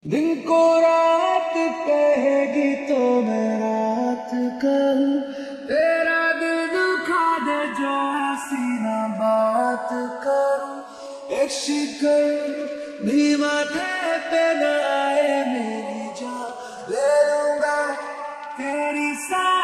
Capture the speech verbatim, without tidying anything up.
दिन को रात कहेगी तो मैं रात कहूँ, तेरा दिल दुखा दे जो हसीना बात करूँ। एक शिकन भी माथे पे न आए मेरी जान, ले लूंगा तेरी साथ।